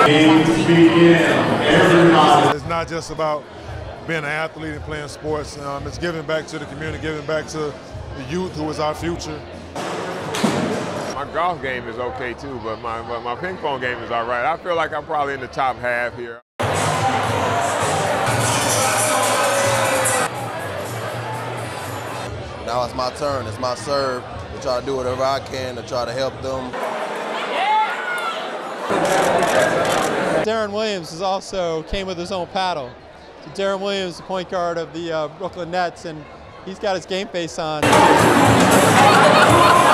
It's not just about being an athlete and playing sports. It's giving back to the community, giving back to the youth who is our future. My golf game is okay too, but my ping pong game is all right. I feel like I'm probably in the top half here. Now it's my turn, it's my serve to try to do whatever I can to try to help them. Darren Williams is also came with his own paddle. So Darren Williams, the point guard of the Brooklyn Nets, and he's got his game face on.